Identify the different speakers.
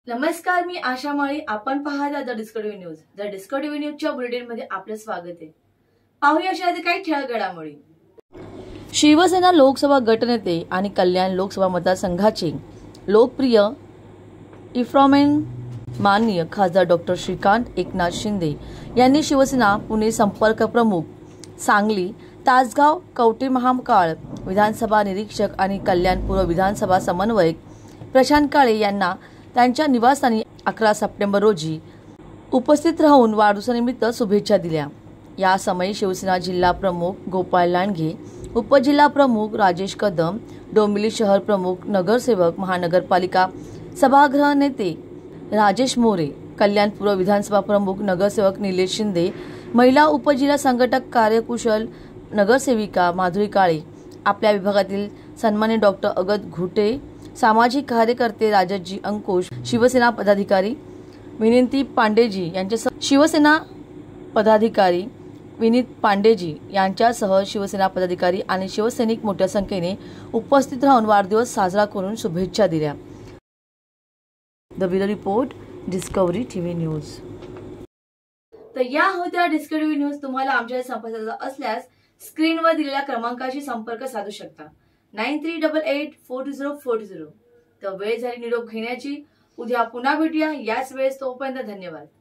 Speaker 1: नमस्कार, मी आशा माळी. आपण पाहता the Discovery news. The Discovery न्यूजच्या बुलेटिन मध्ये आपलं स्वागत आहे. पाहूया अशा काही ठळक घडामोडी. शिवसेना लोकसभा गटनेते आणि कल्याण लोकसभा मतदारसंघाचे लोकप्रिय इफ्रॉमेन माननीय खासदार डॉक्टर श्रीकांत एकनाथ शिंदे यांनी शिवसेना पुणे संपर्क प्रमुख, सांगली, तासगाव, कवठे महांकाळ विधानसभा निरीक्षक आणि कल्याण पूर्व विधानसभा समन्वयक प्रशांत काळे यांना त्यांच्या निवासस्थानी 11 सप्टेंबर रोजी उपस्थित राहून वाढदिवसानिमित्त शुभेच्छा दिल्या. या समयी शिवसेना जिल्हा प्रमुख गोपाळ लांडगे, उपजिल्हा प्रमुख राजेश कदम, डोंबिवली शहर प्रमुख, नगरसेवक, महानगरपालिका सभागृह नेते राजेश मोरे, कल्याण पूर्व विधानसभा प्रमुख नगरसेवक निलेश शिंदे, महिला उपजिल्हा संघटक कार्यकुशल नगरसेविका माधुरी काळे, आपल्या विभागातील सन्माननीय डॉक्टर अगत घुटे, सामाजिक कार्यकर्ते राजजी अंकुश, शिवसेना पदाधिकारी विनीत पांडेजी यांच्यासह शिवसेना पदाधिकारी आणि शिवसैनिक मोठ्या संख्येने उपस्थित राहून वाढदिवस साजरा करून शुभेच्छा दिल्या. The bureau report, Discovery TV news. तर या होत्या डिस्कव्हरी न्यूज. तुम्हाला आमच्या संपर्क असल्यास स्क्रीनवर दिलेल्या क्रमांकाशी संपर्क साधू शकता. 9388420420. तर वेळ झाली निरोप घेण्याची. उद्या पुन्हा भेटूया याच वेळेस. तोपर्यंत धन्यवाद.